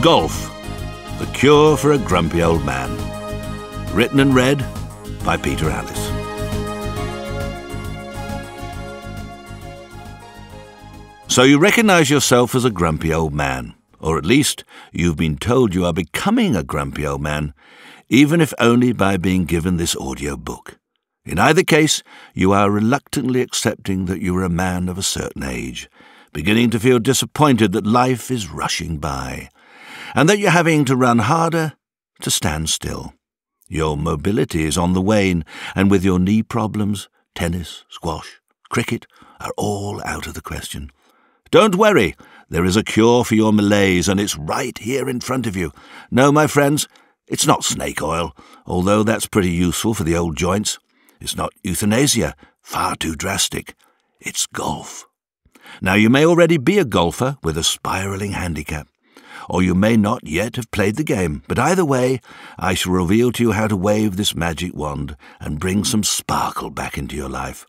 Golf, the cure for a grumpy old man. Written and read by Peter Alliss. So you recognize yourself as a grumpy old man, or at least you've been told you are becoming a grumpy old man, even if only by being given this audiobook. In either case, you are reluctantly accepting that you are a man of a certain age, beginning to feel disappointed that life is rushing by, and that you're having to run harder to stand still. Your mobility is on the wane, and with your knee problems, tennis, squash, cricket are all out of the question. Don't worry, there is a cure for your malaise, and it's right here in front of you. No, my friends, it's not snake oil, although that's pretty useful for the old joints. It's not euthanasia, far too drastic. It's golf. Now, you may already be a golfer with a spiralling handicap, or you may not yet have played the game, but either way, I shall reveal to you how to wave this magic wand and bring some sparkle back into your life.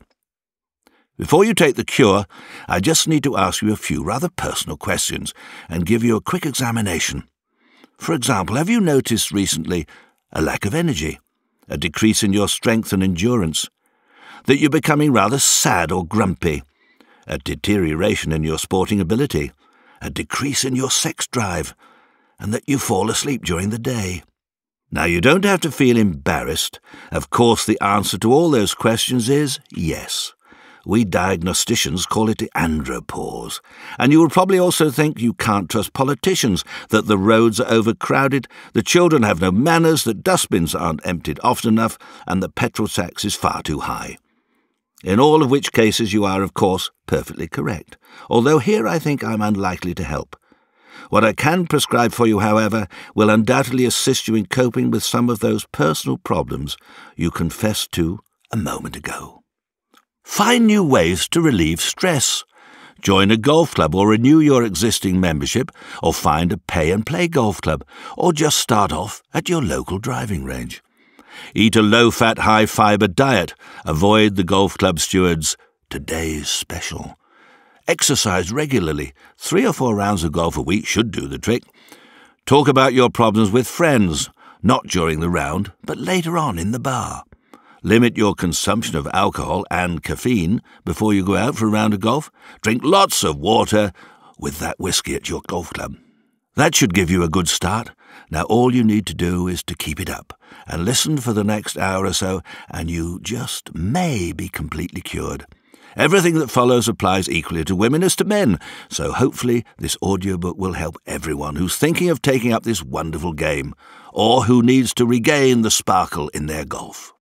Before you take the cure, I just need to ask you a few rather personal questions and give you a quick examination. For example, have you noticed recently a lack of energy, a decrease in your strength and endurance, that you're becoming rather sad or grumpy, a deterioration in your sporting ability, a decrease in your sex drive, and that you fall asleep during the day? Now, you don't have to feel embarrassed. Of course, the answer to all those questions is yes. We diagnosticians call it the andropause. And you will probably also think you can't trust politicians, that the roads are overcrowded, the children have no manners, that dustbins aren't emptied often enough, and the petrol tax is far too high. In all of which cases you are, of course, perfectly correct, although here I think I'm unlikely to help. What I can prescribe for you, however, will undoubtedly assist you in coping with some of those personal problems you confessed to a moment ago. Find new ways to relieve stress. Join a golf club or renew your existing membership, or find a pay-and-play golf club, or just start off at your local driving range. Eat a low-fat, high-fibre diet. Avoid the golf club steward's "today's special." Exercise regularly. 3 or 4 rounds of golf a week should do the trick. Talk about your problems with friends, not during the round, but later on in the bar. Limit your consumption of alcohol and caffeine before you go out for a round of golf. Drink lots of water with that whiskey at your golf club. That should give you a good start. Now all you need to do is to keep it up and listen for the next hour or so, and you just may be completely cured. Everything that follows applies equally to women as to men, so hopefully this audiobook will help everyone who's thinking of taking up this wonderful game, or who needs to regain the sparkle in their golf.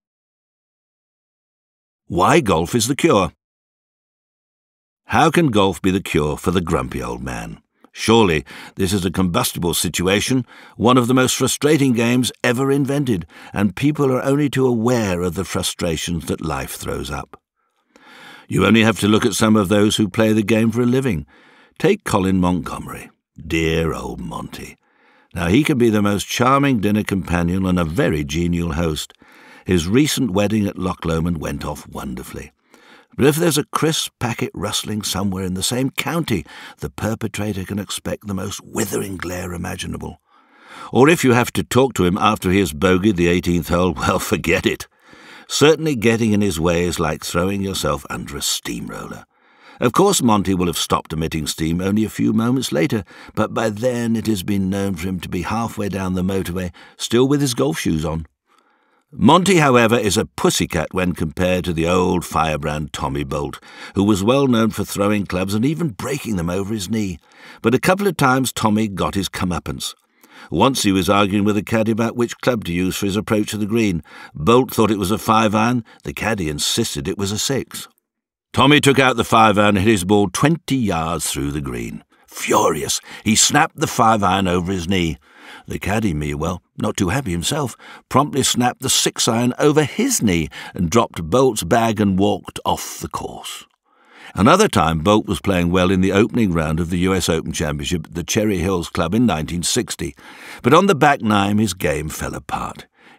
Why golf is the cure. How can golf be the cure for the grumpy old man? Surely this is a combustible situation, one of the most frustrating games ever invented, and people are only too aware of the frustrations that life throws up. You only have to look at some of those who play the game for a living. Take Colin Montgomery, dear old Monty. Now he can be the most charming dinner companion and a very genial host. His recent wedding at Loch Lomond went off wonderfully. But if there's a crisp packet rustling somewhere in the same county, the perpetrator can expect the most withering glare imaginable. Or if you have to talk to him after he has bogeyed the 18th hole, well, forget it. Certainly getting in his way is like throwing yourself under a steamroller. Of course, Monty will have stopped emitting steam only a few moments later, but by then it has been known for him to be halfway down the motorway, still with his golf shoes on. Monty, however, is a pussycat when compared to the old firebrand Tommy Bolt, who was well known for throwing clubs and even breaking them over his knee. But a couple of times Tommy got his comeuppance. Once he was arguing with the caddy about which club to use for his approach to the green. Bolt thought it was a 5-iron. The caddy insisted it was a 6. Tommy took out the 5-iron and hit his ball 20 yards through the green. Furious, he snapped the 5-iron over his knee. The caddy, meanwhile, not too happy himself, promptly snapped the 6-iron over his knee and dropped Bolt's bag and walked off the course. Another time, Bolt was playing well in the opening round of the US Open Championship at the Cherry Hills Club in 1960, but on the back nine his game fell apart.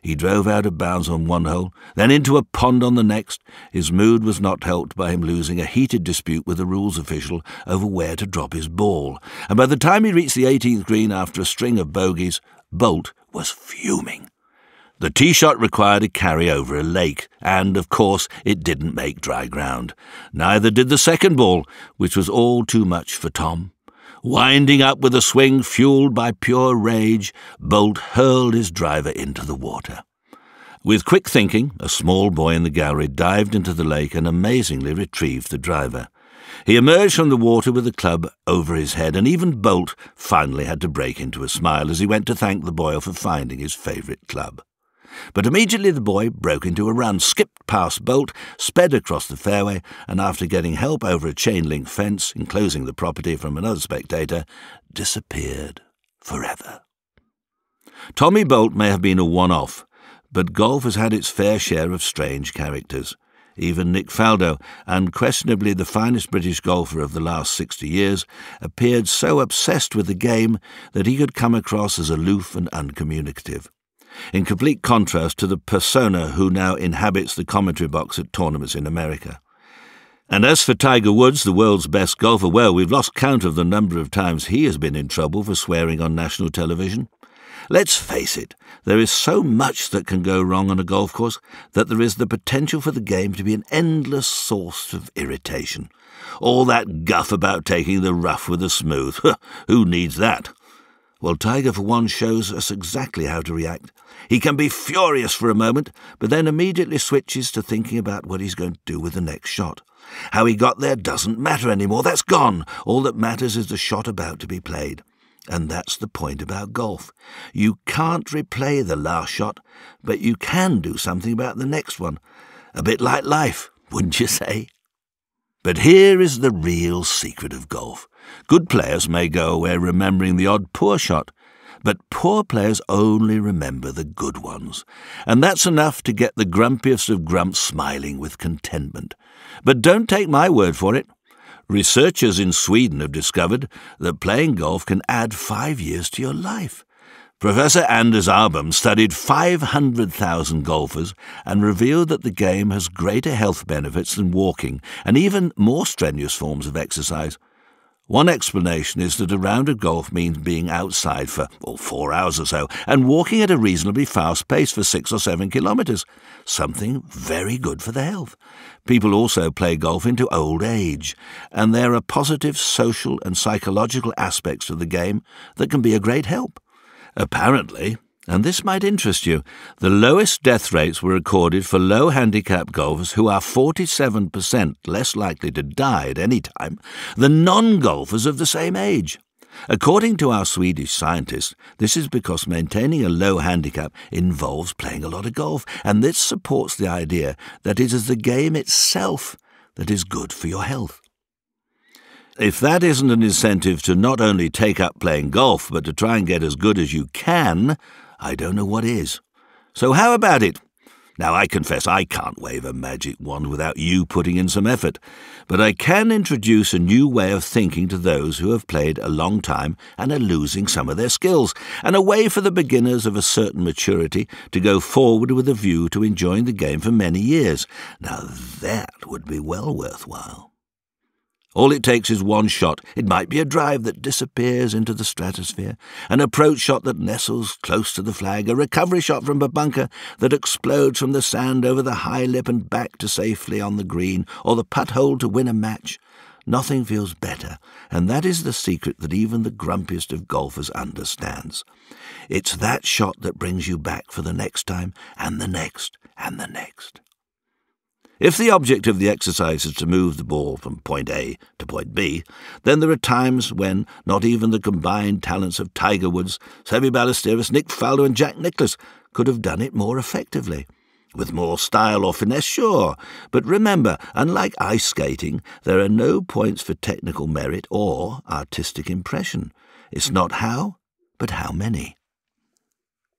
He drove out of bounds on one hole, then into a pond on the next. His mood was not helped by him losing a heated dispute with a rules official over where to drop his ball, and by the time he reached the 18th green after a string of bogeys, Bolt was fuming. The tee shot required a carry over a lake, and, of course, it didn't make dry ground. Neither did the second ball, which was all too much for Tom. Winding up with a swing fueled by pure rage, Bolt hurled his driver into the water. With quick thinking, a small boy in the gallery dived into the lake and amazingly retrieved the driver. He emerged from the water with the club over his head, and even Bolt finally had to break into a smile as he went to thank the boy for finding his favourite club. But immediately the boy broke into a run, skipped past Bolt, sped across the fairway, and after getting help over a chain-link fence enclosing the property from another spectator, disappeared forever. Tommy Bolt may have been a one-off, but golf has had its fair share of strange characters. Even Nick Faldo, unquestionably the finest British golfer of the last 60 years, appeared so obsessed with the game that he could come across as aloof and uncommunicative, in complete contrast to the persona who now inhabits the commentary box at tournaments in America. And as for Tiger Woods, the world's best golfer, well, we've lost count of the number of times he has been in trouble for swearing on national television. Let's face it, there is so much that can go wrong on a golf course that there is the potential for the game to be an endless source of irritation. All that guff about taking the rough with the smooth. Who needs that? Well, Tiger, for one, shows us exactly how to react. He can be furious for a moment, but then immediately switches to thinking about what he's going to do with the next shot. How he got there doesn't matter anymore. That's gone. All that matters is the shot about to be played. And that's the point about golf. You can't replay the last shot, but you can do something about the next one. A bit like life, wouldn't you say? But here is the real secret of golf. Good players may go away remembering the odd poor shot, but poor players only remember the good ones, and that's enough to get the grumpiest of grumps smiling with contentment. But don't take my word for it. Researchers in Sweden have discovered that playing golf can add 5 years to your life. Professor Anders Arbom studied 500,000 golfers and revealed that the game has greater health benefits than walking and even more strenuous forms of exercise. One explanation is that a round of golf means being outside for 4 hours or so and walking at a reasonably fast pace for 6 or 7 kilometres, something very good for the health. People also play golf into old age, and there are positive social and psychological aspects to the game that can be a great help. Apparently, and this might interest you, the lowest death rates were recorded for low-handicap golfers who are 47% less likely to die at any time than non-golfers of the same age. According to our Swedish scientists, this is because maintaining a low handicap involves playing a lot of golf, and this supports the idea that it is the game itself that is good for your health. If that isn't an incentive to not only take up playing golf, but to try and get as good as you can, I don't know what is. So how about it? Now, I confess I can't wave a magic wand without you putting in some effort, but I can introduce a new way of thinking to those who have played a long time and are losing some of their skills, and a way for the beginners of a certain maturity to go forward with a view to enjoying the game for many years. Now, that would be well worthwhile. All it takes is one shot. It might be a drive that disappears into the stratosphere, an approach shot that nestles close to the flag, a recovery shot from a bunker that explodes from the sand over the high lip and back to safely on the green, or the putt hole to win a match. Nothing feels better, and that is the secret that even the grumpiest of golfers understands. It's that shot that brings you back for the next time, and the next, and the next. If the object of the exercise is to move the ball from point A to point B, then there are times when not even the combined talents of Tiger Woods, Seve Ballesteros, Nick Faldo and Jack Nicklaus could have done it more effectively. With more style or finesse, sure, but remember, unlike ice skating, there are no points for technical merit or artistic impression. It's not how, but how many.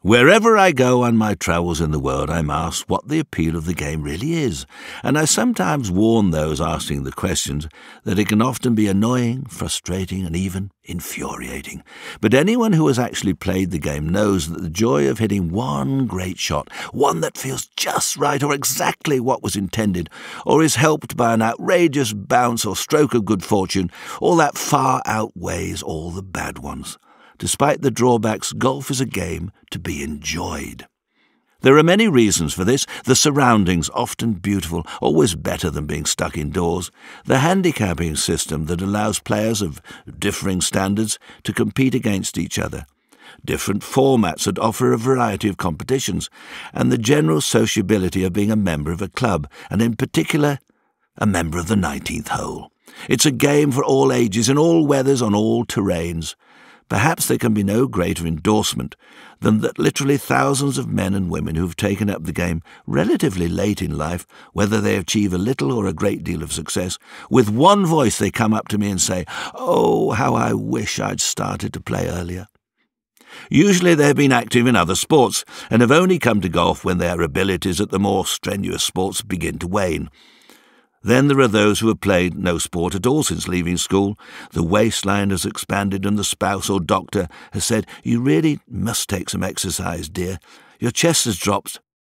Wherever I go on my travels in the world, I'm asked what the appeal of the game really is, and I sometimes warn those asking the questions that it can often be annoying, frustrating, and even infuriating. But anyone who has actually played the game knows that the joy of hitting one great shot, one that feels just right or exactly what was intended, or is helped by an outrageous bounce or stroke of good fortune, all that far outweighs all the bad ones. Despite the drawbacks, golf is a game to be enjoyed. There are many reasons for this. The surroundings, often beautiful, always better than being stuck indoors. The handicapping system that allows players of differing standards to compete against each other. Different formats that offer a variety of competitions. And the general sociability of being a member of a club, and in particular, a member of the 19th hole. It's a game for all ages, in all weathers, on all terrains. Perhaps there can be no greater endorsement than that literally thousands of men and women who've taken up the game relatively late in life, whether they achieve a little or a great deal of success, with one voice they come up to me and say, "Oh, how I wish I'd started to play earlier." Usually they have been active in other sports and have only come to golf when their abilities at the more strenuous sports begin to wane. Then there are those who have played no sport at all since leaving school. The waistline has expanded and the spouse or doctor has said, "You really must take some exercise, dear. Your chest has dropped."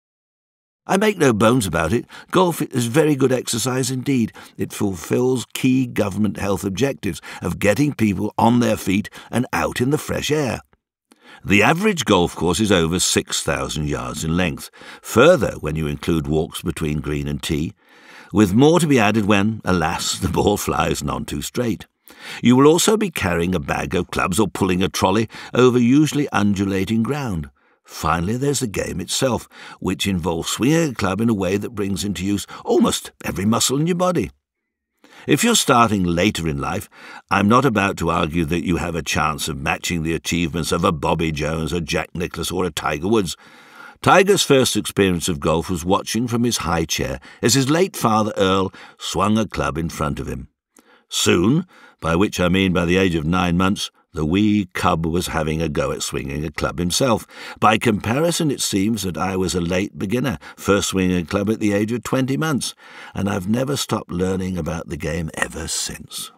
I make no bones about it. Golf is very good exercise indeed. It fulfills key government health objectives of getting people on their feet and out in the fresh air. The average golf course is over 6,000 yards in length, further when you include walks between green and tee, with more to be added when, alas, the ball flies none too straight. You will also be carrying a bag of clubs or pulling a trolley over usually undulating ground. Finally, there's the game itself, which involves swinging a club in a way that brings into use almost every muscle in your body. If you're starting later in life, I'm not about to argue that you have a chance of matching the achievements of a Bobby Jones, a Jack Nicklaus, or a Tiger Woods. Tiger's first experience of golf was watching from his high chair as his late father Earl swung a club in front of him. Soon, by which I mean by the age of 9 months, the wee cub was having a go at swinging a club himself. By comparison, it seems that I was a late beginner, first swinging a club at the age of 20 months, and I've never stopped learning about the game ever since.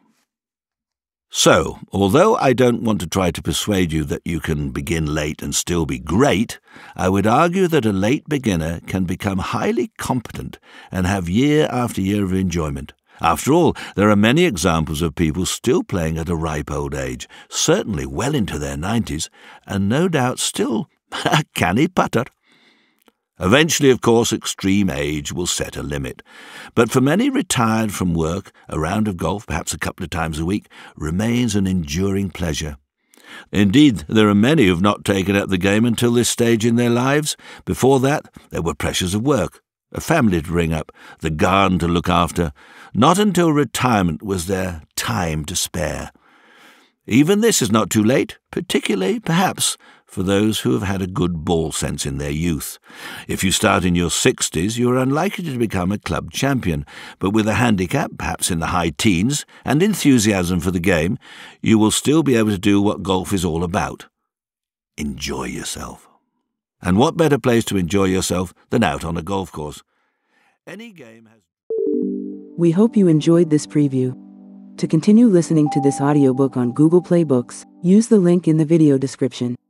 So, although I don't want to try to persuade you that you can begin late and still be great, I would argue that a late beginner can become highly competent and have year after year of enjoyment. After all, there are many examples of people still playing at a ripe old age, certainly well into their 90s, and no doubt still a canny putter. Eventually, of course, extreme age will set a limit. But for many retired from work, a round of golf, perhaps a couple of times a week, remains an enduring pleasure. Indeed, there are many who have not taken up the game until this stage in their lives. Before that, there were pressures of work, a family to bring up, the garden to look after. Not until retirement was there time to spare. Even this is not too late, particularly, perhaps, for those who have had a good ball sense in their youth. If you start in your 60s, you are unlikely to become a club champion, but with a handicap, perhaps in the high teens, and enthusiasm for the game, you will still be able to do what golf is all about. Enjoy yourself. And what better place to enjoy yourself than out on a golf course? Any game has... We hope you enjoyed this preview. To continue listening to this audiobook on Google Play Books, use the link in the video description.